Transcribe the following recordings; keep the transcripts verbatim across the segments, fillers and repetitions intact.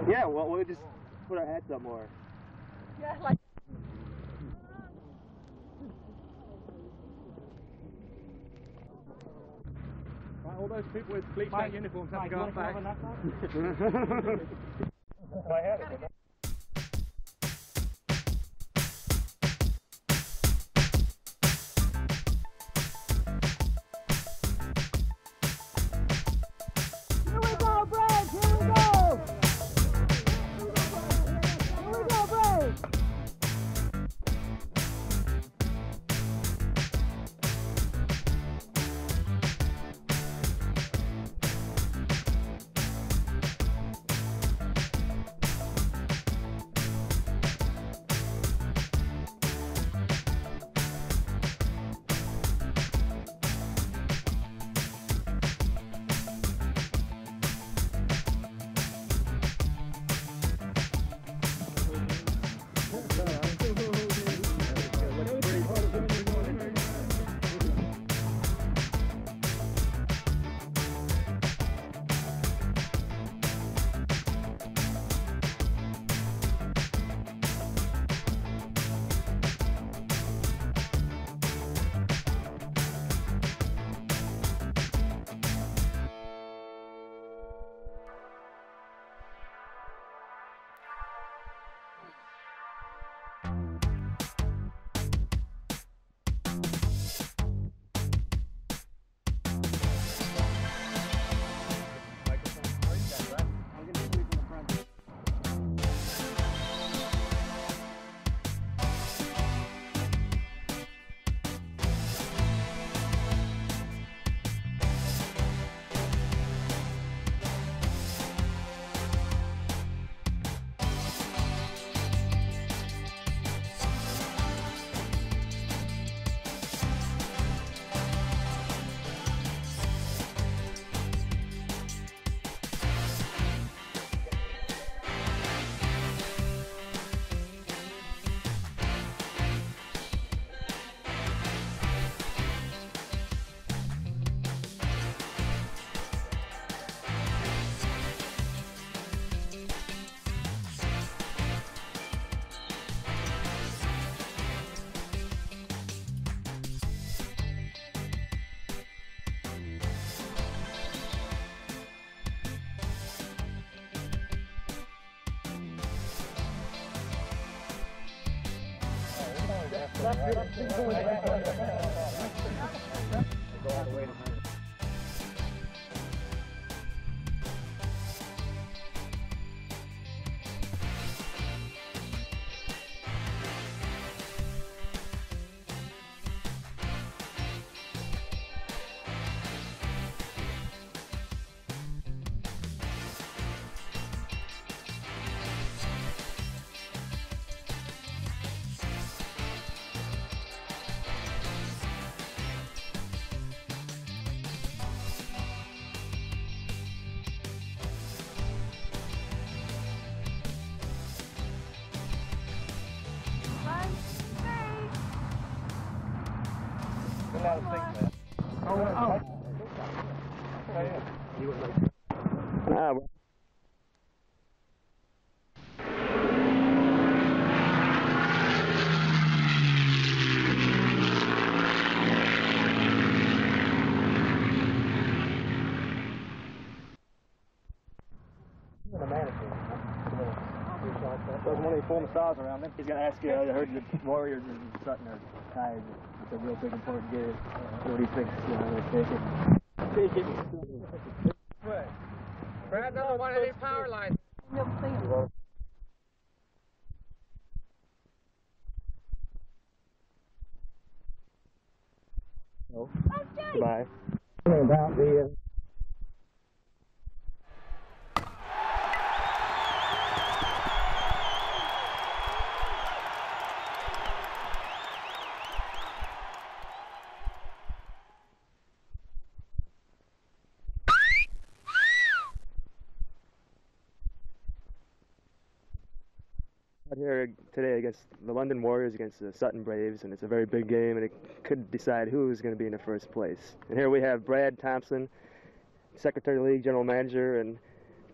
Yeah, well, we'll just put our hats up more. Yeah, like. Right, all those people with bleached out uniforms have to go up back. I had it. Here we go, Brad! Here we go! Here we go, Brad! Ah, well. There's one of the former stars around him. He's going to ask you, I heard the Warriors in Sutton are tied. It's a real big important game. What do you think? You know, take it. Take it. Brad doesn't want any power lines. Never seen him. No. Okay. Goodbye. About the Out here today against the London Warriors against the Sutton Braves, and it's a very big game, and it could decide who's going to be in the first place. And here we have Brad Thompson, Secretary of the League, General Manager, and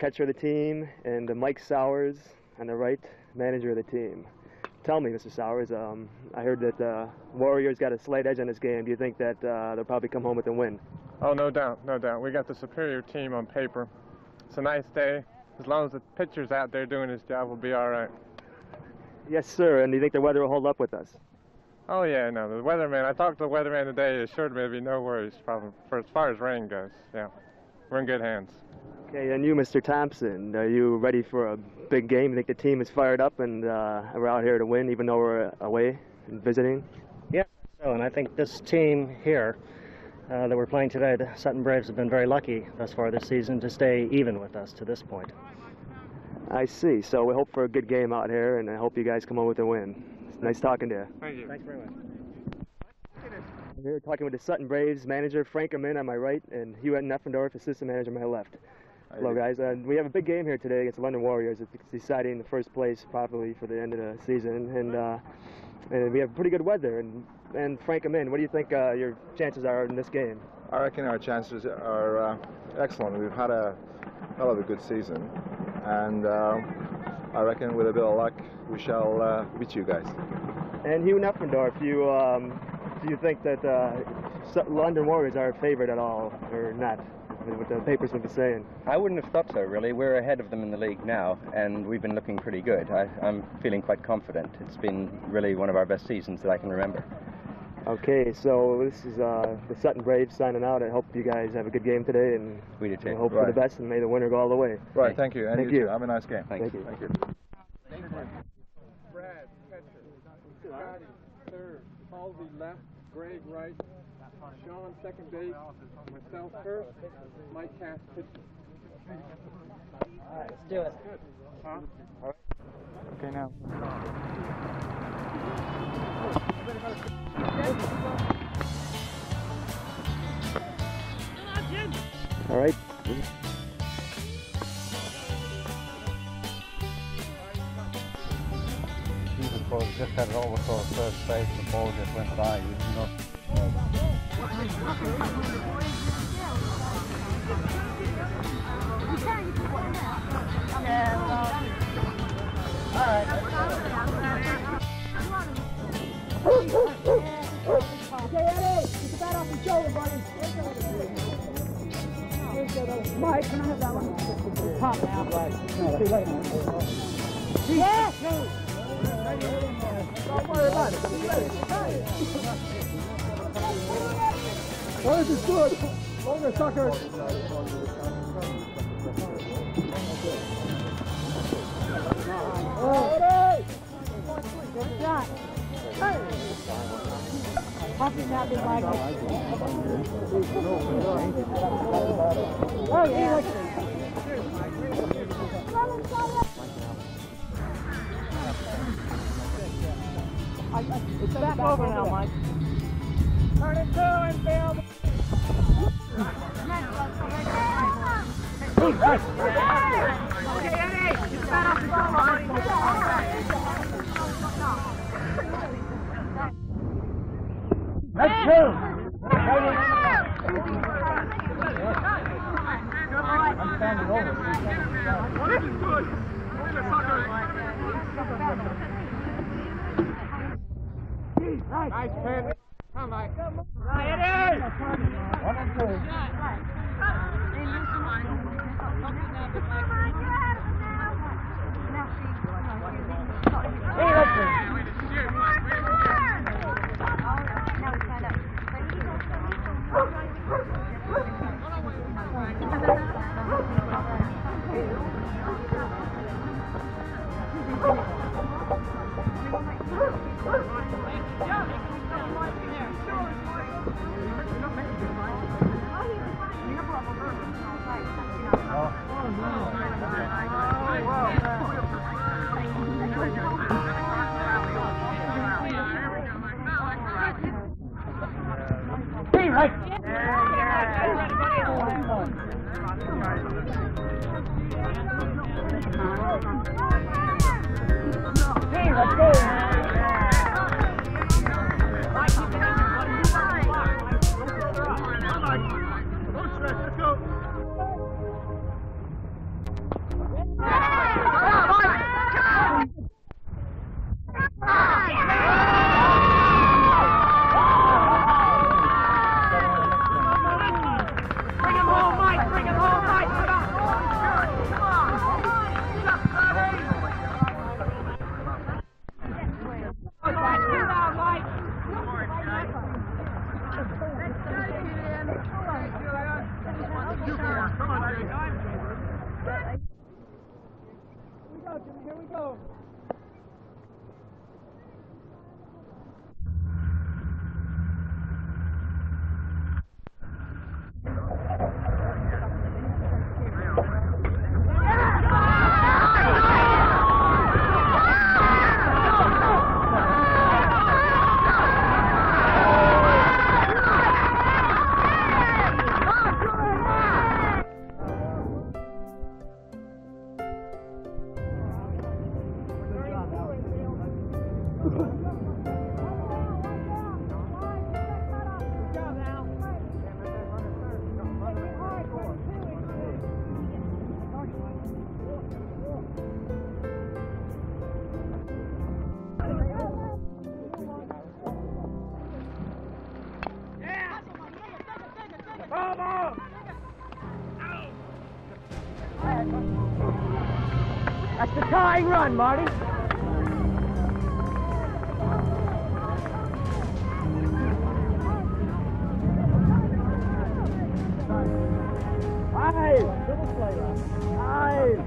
catcher of the team, and uh, Mike Sowers on the right, manager of the team. Tell me, Mister Sowers, um, I heard that uh, Warriors got a slight edge on this game. Do you think that uh, they'll probably come home with a win? Oh, no doubt, no doubt. We got the superior team on paper. It's a nice day. As long as the pitcher's out there doing his job, we'll be all right. Yes, sir. And do you think the weather will hold up with us? Oh, yeah, no. The weatherman, I talked to the weatherman today. He assured me there'd be no worries problem for as far as rain goes. Yeah, we're in good hands. Okay, and you, Mister Thompson, are you ready for a big game? You think the team is fired up and uh, we're out here to win, even though we're away and visiting? Yes, so, and I think this team here uh, that we're playing today, the Sutton Braves, have been very lucky thus far this season to stay even with us to this point. I see. So we hope for a good game out here, and I hope you guys come home with a win. It's nice talking to you. Thank you. Thanks very much. I'm here talking with the Sutton Braves manager, Frank Amin, on my right, and Hugh Neffendorf, assistant manager, on my left. Hello, guys. Uh, we have a big game here today against the London Warriors. It's deciding the first place probably for the end of the season, and uh, and we have pretty good weather. And and Frank Amin, what do you think uh, your chances are in this game? I reckon our chances are uh, excellent. We've had a hell of a good season, and uh, I reckon with a bit of luck we shall uh, beat you guys. And Hugh Neffendorf, you um, do you think that uh, London Warriors are a favorite at all, or not? What the papers have been saying. I wouldn't have thought so, really. We're ahead of them in the league now, and we've been looking pretty good. I, I'm feeling quite confident. It's been really one of our best seasons that I can remember. Okay, so this is uh, the Sutton Braves signing out. I hope you guys have a good game today, and we do too. Hope right. for the best, and may the winner go all the way. Right, Thank, thank you. And thank you, you. Too. Have a nice game. Thanks. Thank you. Thank you. Brad, catcher. Scotty, third. Halsey, left. Greg, right. Sean, second base. Myself, first. Mike Cass, pitcher. All right, let's do it. Good. Huh? All right. Okay, now. All right. The ball just had it all across first base, the ball just went by. You did not. Okay, Eddie, get the bat off your shoulder, buddy. Mike, can I have that one? Top now. Right. No, too late now. Yeah! Don't worry about it. Well, this is good. Longer sucker. Oh, Eddie! Good shot. Puffy now be like oh, yeah. It's back over now, Mike. Turn it to and Bill. Okay, Eddie. It's back off the ball, buddy. Let's go! I'm standing over. This is good. Nice pen. Come, Mike. Right, Eddie! One and two. Hey, let's go. go, Jimmy. Here we go. That's the tying run, Marty. Five. Five.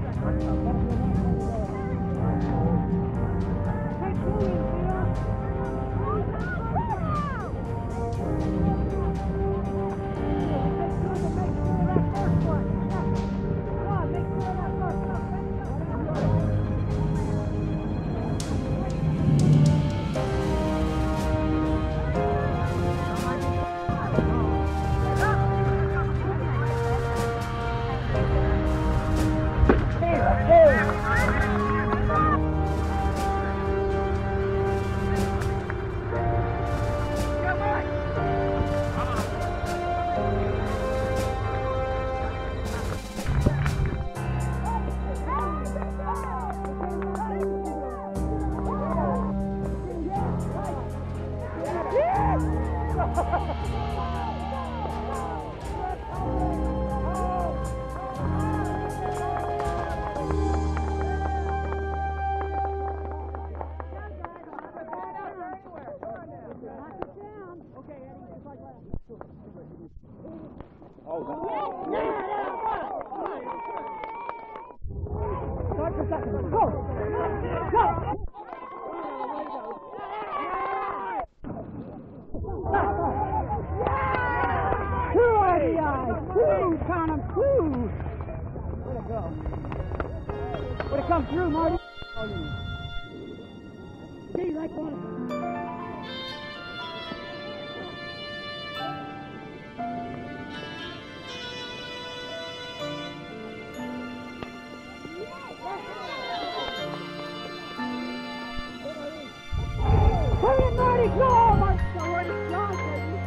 Way to come through, Marty. See, like one. Hurry it, Marty, go! Marty, so where did John take you?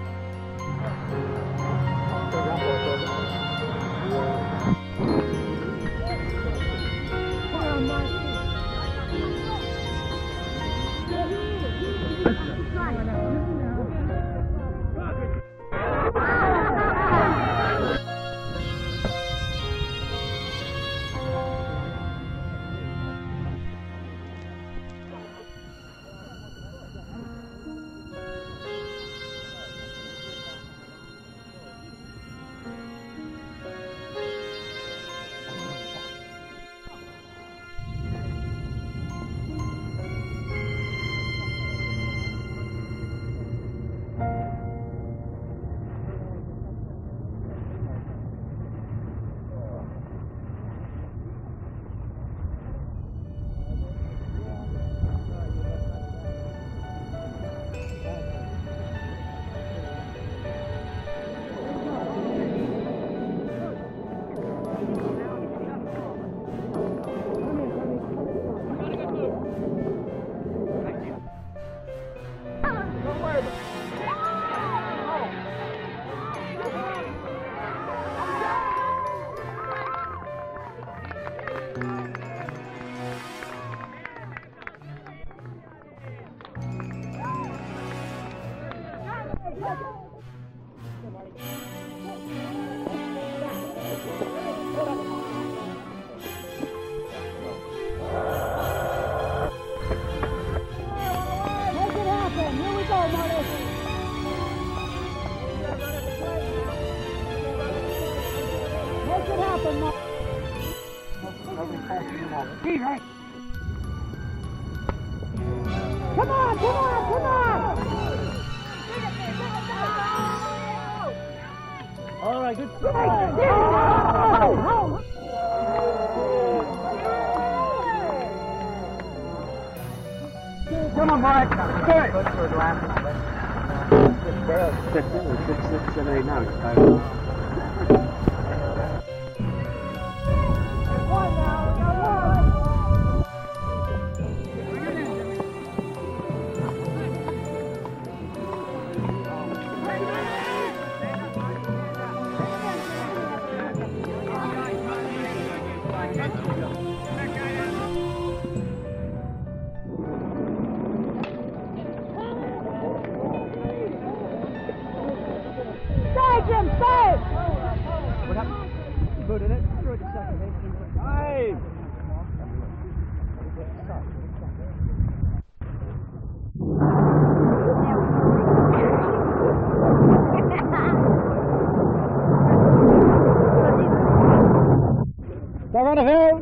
Come on, Marty. Come on, come on, come on! All right, good. Come on, Mike. Do it. Six, six, seven, eight, nine. One now, we got one. Stay, Jim, stay! What happened? You voted it? Throw it to second, eh? Aye! Go on the field!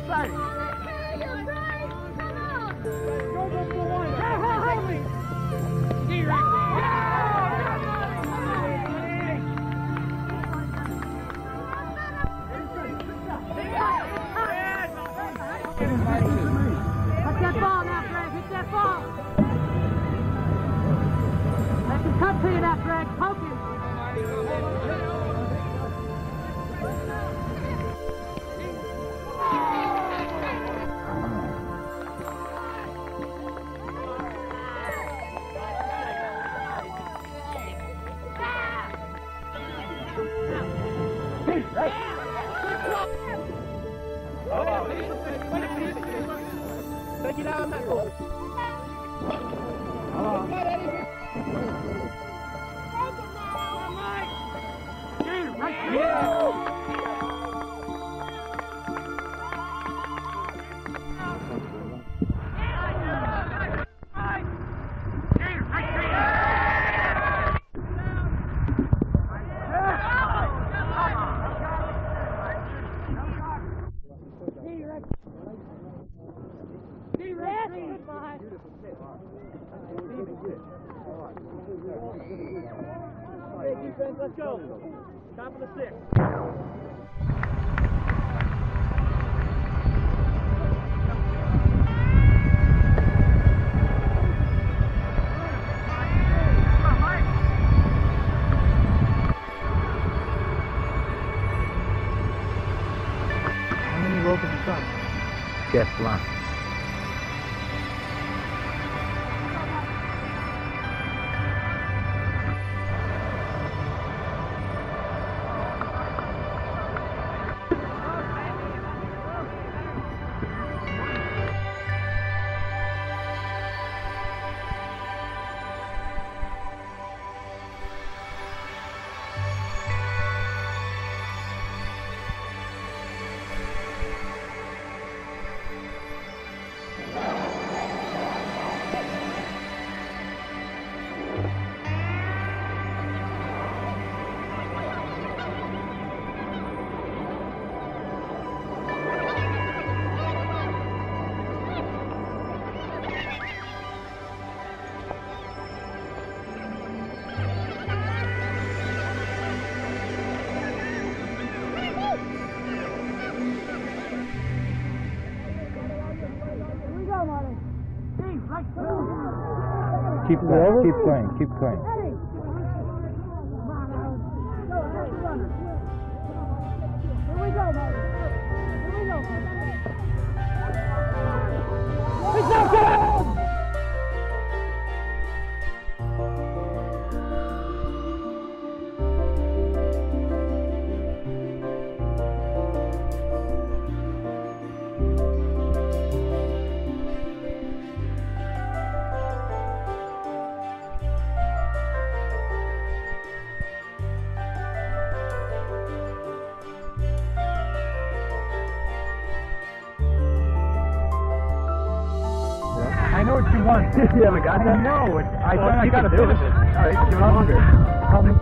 exciting. Go, go, go, one. Hey, hey, hey. Ski right Hit that ball now, Greg. Hit that ball. Let him cut to you now, Greg. Poke him. Take it out on that goal. Let's go. Top of the six. How many ropes have you done? Just one. Keep going, keep going, keep going. Here we go, Marty. Here we go, Marty. It's not good! I know what you want. You haven't got that? No, it's, I Well, thought I you got can a do bit it. of it. All right, give it longer. Um,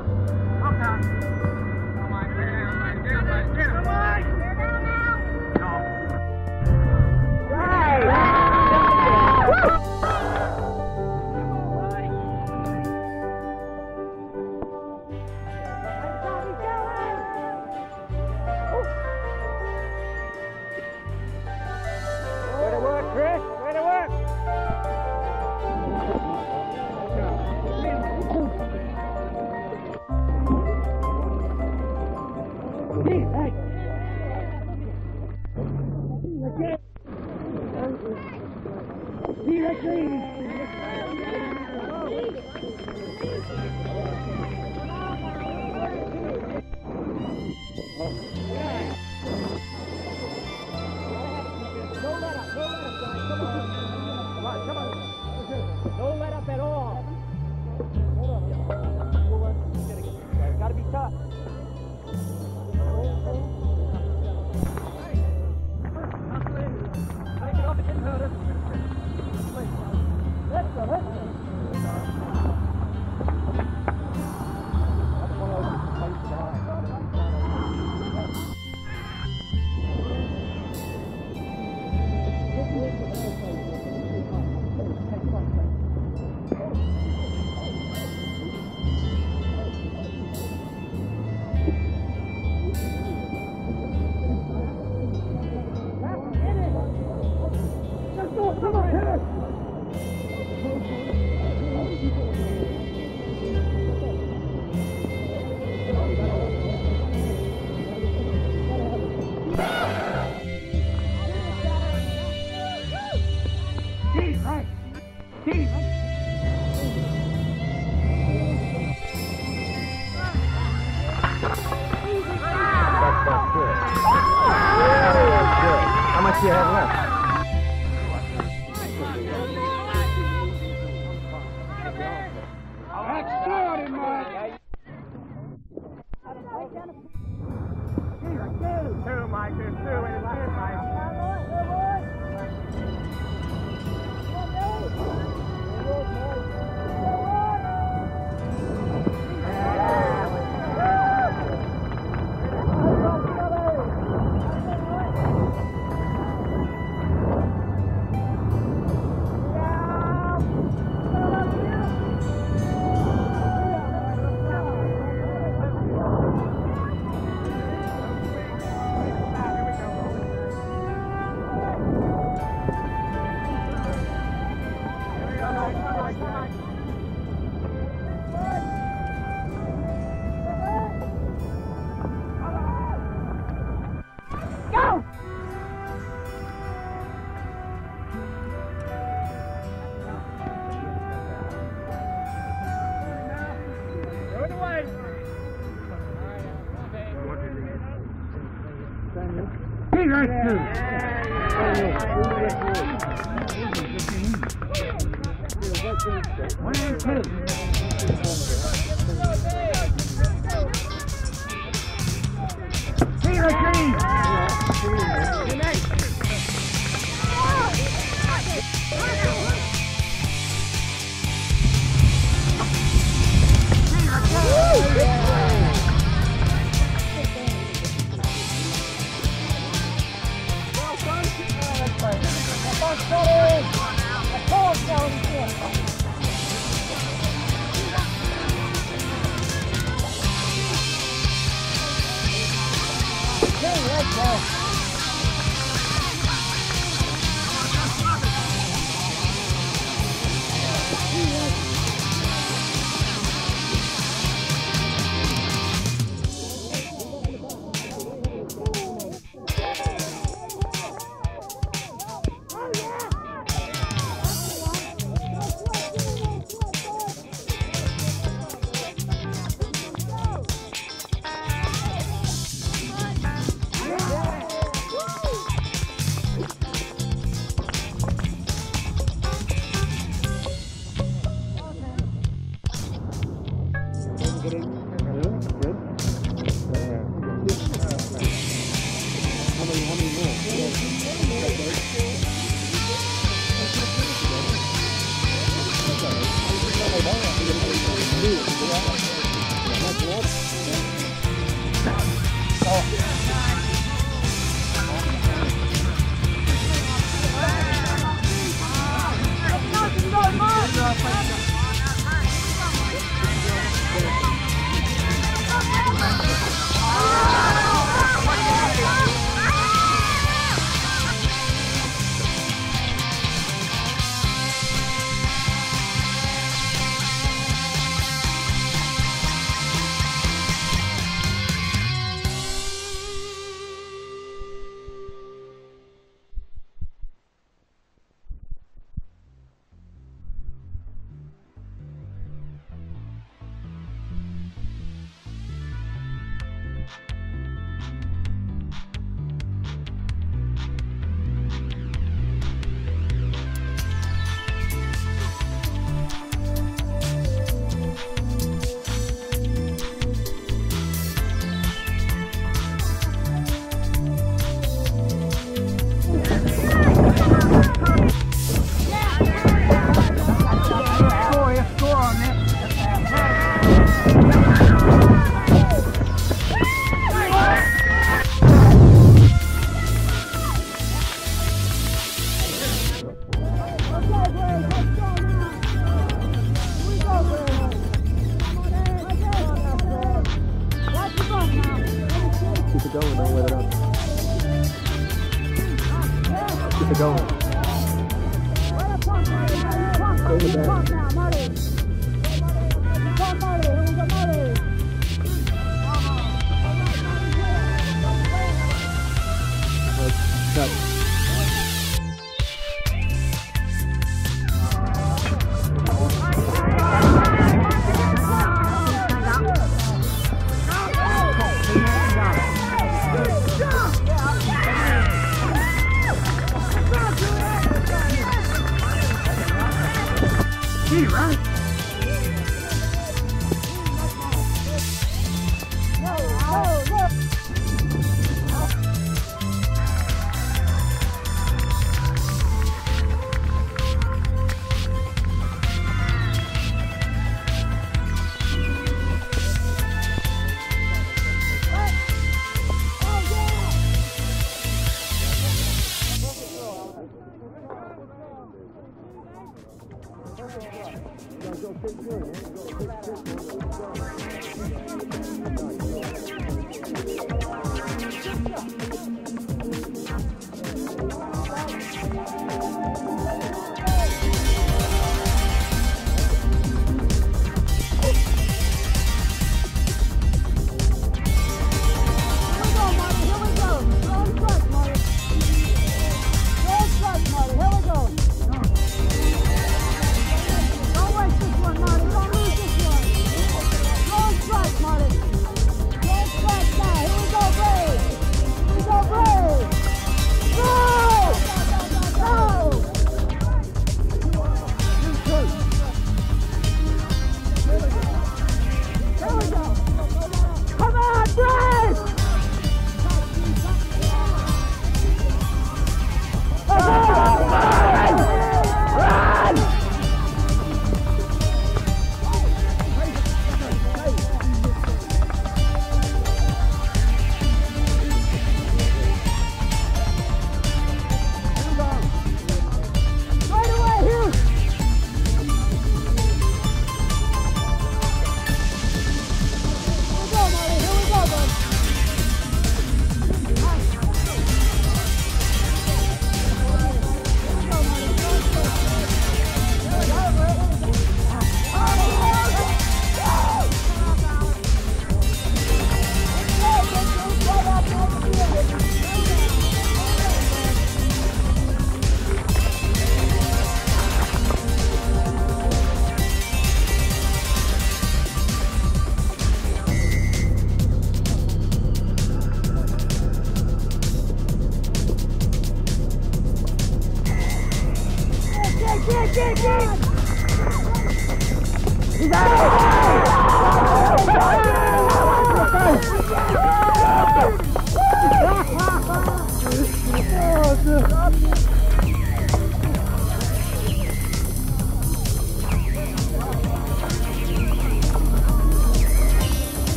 Way to work, Chris. Way to work. much do you have left? Two, Mike, there's two, and it's in, Mike. One and two. Zero three.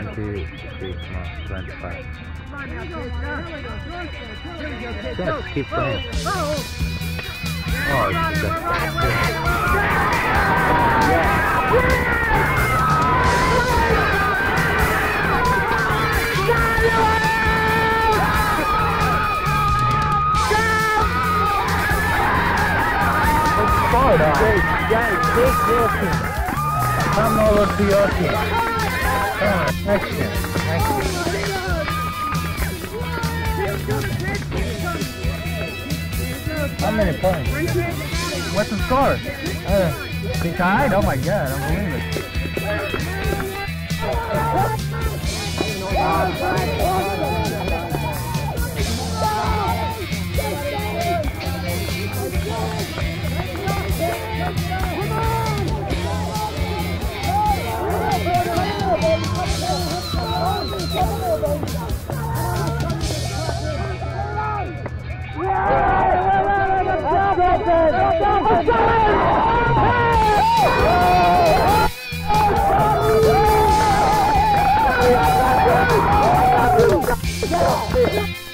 twenty-three, come on, twenty-five. Just keep playing. Oh, it's just come over to your team. Come on, next year. Next year. How many points? What's the score? Uh, they tied? Oh my god, unbelievable. Yeah.